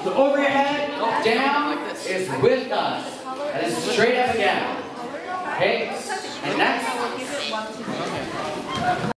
So over your head, down is with us. That is straight up and down. Okay?